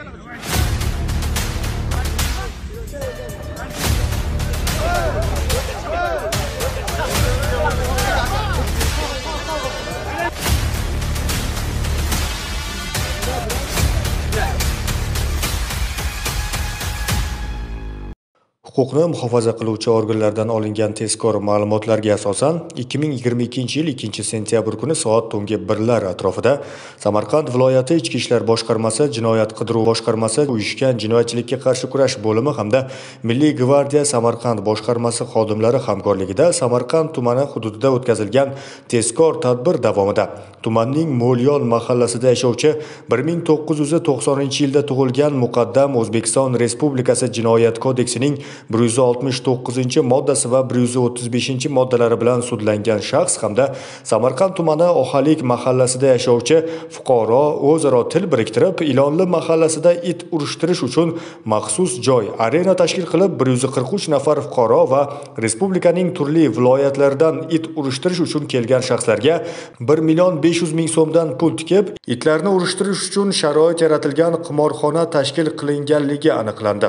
Huquqni muhofaza qiluvchi organlardan olingan tezkor ma'lumotlarga asosan 2022-yil 2-sentyabr kuni soat tungi 1lar atrofida Samarqand viloyati Ichki ishlar boshqarmasi, Jinoyat qidiruv boshqarmasi, uyushgan jinoyatchilikka qarshi kurash bo'limi hamda Milliy gvardiya Samarqand boshqarmasi xodimlari hamkorligida Samarqand tumani hududida o'tkazilgan tezkor tadbir davomida tumanning Mo'lyon mahallasida yashovchi 1990-yilda tug'ilgan muqaddam O'zbekiston Respublikasi Jinoyat kodeksining 169-moddasi va 135-moddalari bilan sudlangan shaxs hamda Samarqand tumani Ohalik mahallasida yashovchi fuqaro o'zaro til biriktirib, Ilonli mahallasida it urishtirish uchun maxsus joy arena tashkil qilib, 143 nafar fuqaro va respublikaning turli viloyatlaridan it urishtirish uchun kelgan shaxslarga 1,500,000 so'mdan pul tikib, itlarni urishtirish uchun sharoit yaratilgan qimorxona tashkil qilinganligi aniqlandi.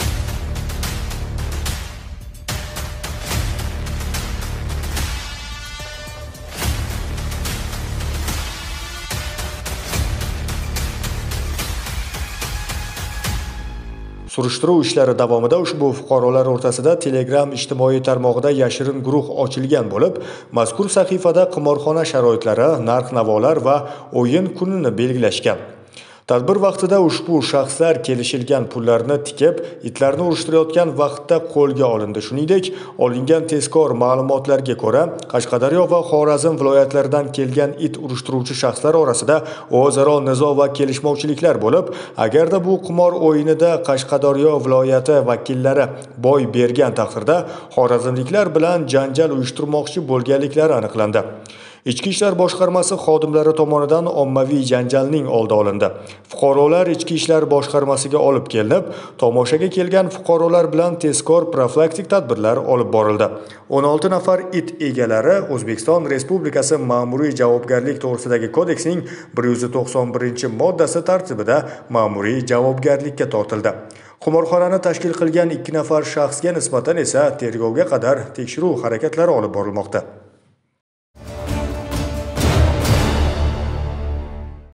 Surishtiruv ishlari davomida ushbu fuqarolar o'rtasida Telegram ijtimoiy tarmog'ida yashirin guruh ochilgan bo'lib, mazkur sahifada qimorxona sharoitlari, narx-navolar va o'yin kunini belgilashgan. Tadbir vaqtida ushbu shaxslar kelishilgan pullarni tikib, itlarni urishtirayotgan vaqtda qo'lga olindi. Shuningdek, olingan tezkor ma'lumotlarga ko'ra, Qashqadaryo va Xorazm viloyatlaridan kelgan it urishtiruvchi shaxslar orasida o'zaro nizo va kelishmovchiliklar bo'lib, agarda bu qimor o'yinida Qashqadaryo viloyati vakillari boy bergan taqdirda xorazmliklar bilan janjal uyushtirmoqchi bo'lganliklari aniqlandi. Ichki ishlar boshqarmasi xodimlari tomonidan ommaviy janjalning oldi olindi. Fuqarolar Ichki ishlar boshqarmasiga olib kelinib, tomoshaga kelgan fuqarolar bilan tezkor profilaktik tadbirlar olib borildi. 16 nafar it egalari O'zbekiston Respublikasi ma'muriy javobgarlik to'g'risidagi kodeksning 191-moddasi tartibida ma'muriy javobgarlikka tortildi. Qimorxonani tashkil qilgan 2 nafar shaxsga nisbatan esa tergovga qadar tekshiruv harakatlari olib borilmoqda.